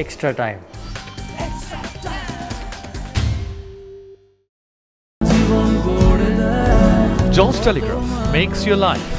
extra time. George Telegraph makes your life.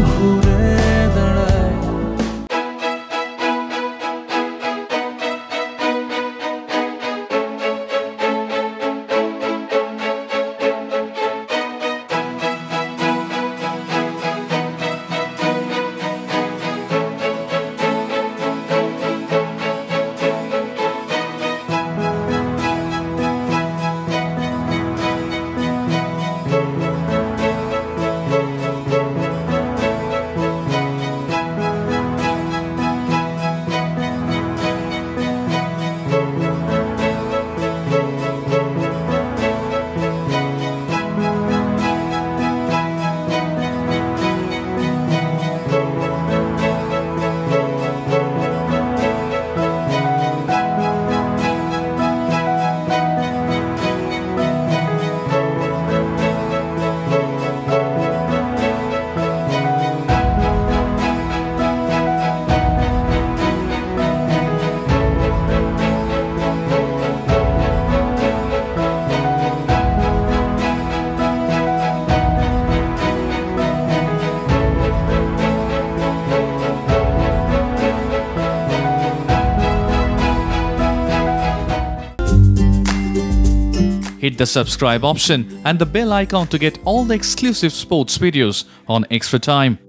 Hit the subscribe option and the bell icon to get all the exclusive sports videos on Extra Time.